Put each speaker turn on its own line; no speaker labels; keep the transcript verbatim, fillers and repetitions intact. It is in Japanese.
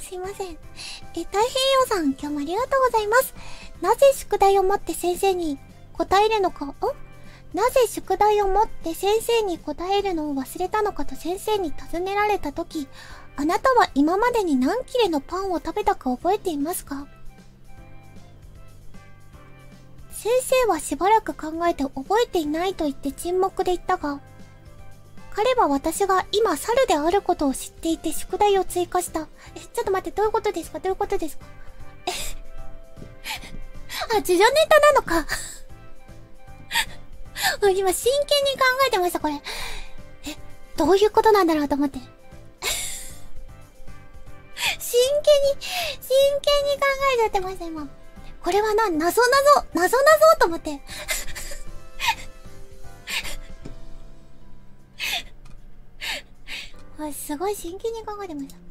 すいません。え、太平洋さん、今日もありがとうございます。なぜ宿題を持って先生に答えるのか、んなぜ宿題を持って先生に答えるのを忘れたのかと先生に尋ねられたとき、あなたは今までに何切れのパンを食べたか覚えていますか？先生はしばらく考えて覚えていないと言って沈黙で言ったが、彼は私が今猿であることを知っていて宿題を追加した。え、ちょっと待って、どういうことですか？どういうことですか？え、あ、自助ネタなのか。今真剣に考えてました、これ。え、どういうことなんだろうと思って。真剣に、真剣に考えちゃってました、今。これはな、謎謎、謎謎と思って。すごい真剣に考えてました。